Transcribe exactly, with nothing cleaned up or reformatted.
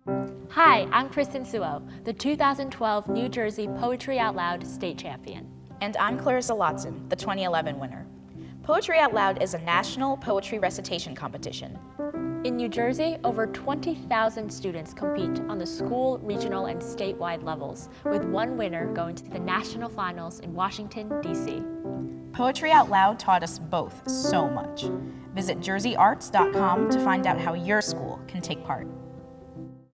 Hi, I'm Kristen Suo, the two thousand twelve New Jersey Poetry Out Loud state champion. And I'm Clarissa Lotson, the twenty eleven winner. Poetry Out Loud is a national poetry recitation competition. In New Jersey, over twenty thousand students compete on the school, regional, and statewide levels, with one winner going to the national finals in Washington, D C Poetry Out Loud taught us both so much. Visit jersey arts dot com to find out how your school can take part.